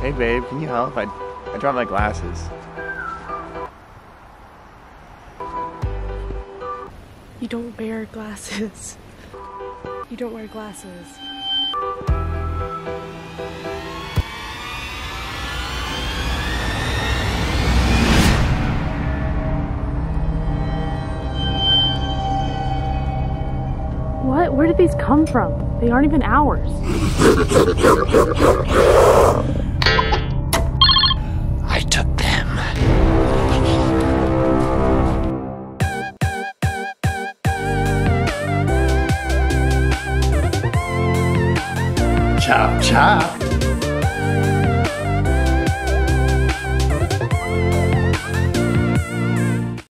Hey babe, can you help? I dropped my glasses. You don't wear glasses. You don't wear glasses. What? Where did these come from? They aren't even ours. I took them. Chop chop.